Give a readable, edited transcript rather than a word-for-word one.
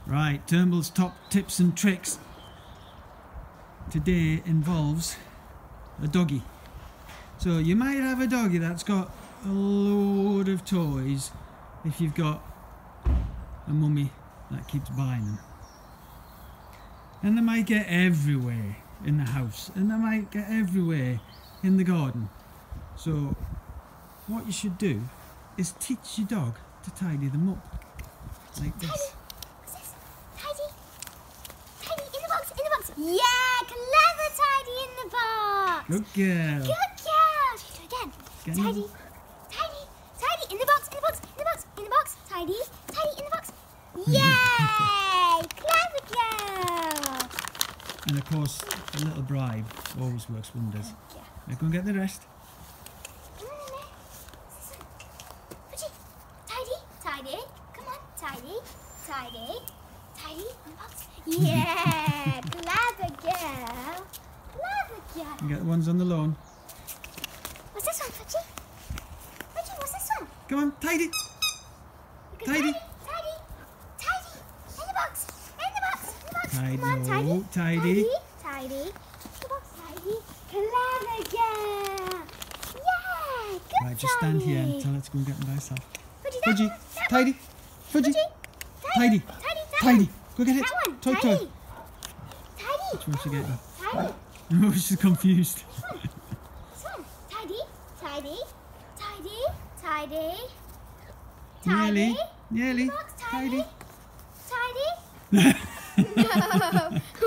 Right, Turnbull's top tips and tricks today involves a doggy. So you might have a doggy that's got a load of toys if you've got a mummy that keeps buying them. And they might get everywhere in the house, and they might get everywhere in the garden. So what you should do is teach your dog to tidy them up like this. What's this? Tidy. Tidy in the box, in the box. Yeah, clever Tidy in the box. Good girl. Good girl. Should we do it again? Again. Tidy. Tidy. Tidy in the box, in the box, in the box, in the box. Tidy. Tidy in the box. Yay! Clever girl. And of course, a little bribe always works wonders. Yeah. Now go and get the rest. Come on in there. What's this one? Fudgy. Tidy. Tidy. Come on. Tidy. Tidy. Tidy in the box. Yeah! Clever girl. Clever girl. And get the ones on the lawn. What's this one, Fudgy? Fudgy, what's this one? Come on, tidy. You can Tidy. Tidy. Tidy. In the box. In the box. In the box. Tidy. Come on, tidy. Oh, tidy. Tidy. In the box. Tidy. Clever girl. Yeah. Good. Right, just stand here Tidy. and tell her to go and get them by herself. Fudgy, Fudgy, that one. tidy. Fudgy, Tidy. tidy. Tidy. That Tidy. one. Go get it. That one. Toy, Tidy. toy. Tidy. Which one's she getting? Tidy. Oh, she's confused. This one. This one. Tidy. Tidy. Tidy. Tidy. Nearly. Tidy. Nearly. Box. Tidy. Tidy. Tidy. No.